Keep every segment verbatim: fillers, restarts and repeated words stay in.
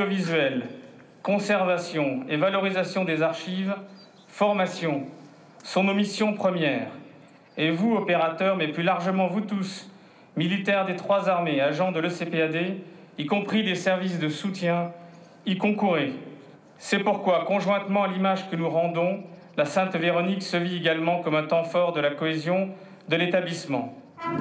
audiovisuel, conservation et valorisation des archives, formation sont nos missions premières. Et vous, opérateurs, mais plus largement vous tous, militaires des trois armées, agents de l'E C P A D, y compris des services de soutien, y concourez. C'est pourquoi, conjointement à l'image que nous rendons, la Sainte Véronique se vit également comme un temps fort de la cohésion de l'établissement.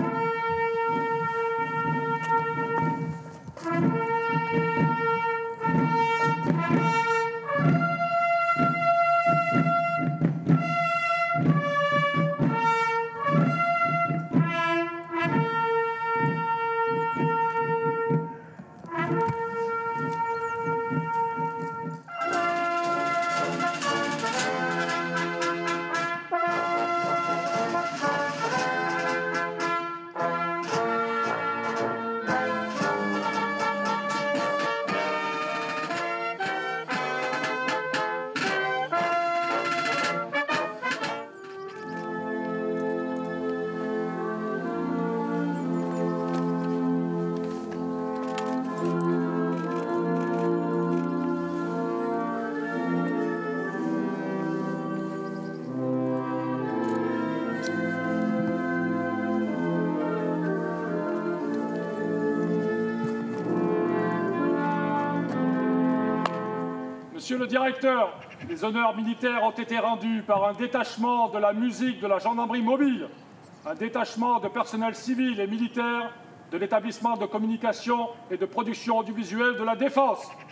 Monsieur le directeur, les honneurs militaires ont été rendus par un détachement de la musique de la gendarmerie mobile, un détachement de personnel civil et militaire de l'établissement de communication et de production audiovisuelle de la Défense.